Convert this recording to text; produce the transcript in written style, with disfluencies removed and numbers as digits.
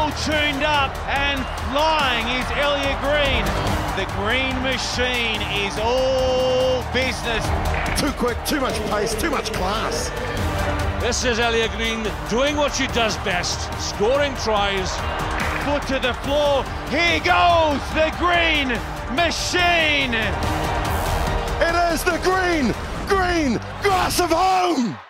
all tuned up and flying is Elliot Green. The Green Machine is all business. Too quick, too much pace, too much class. This is Elliot Green doing what she does best, scoring tries. Foot to the floor. Here goes the Green Machine. It is the green grass of home.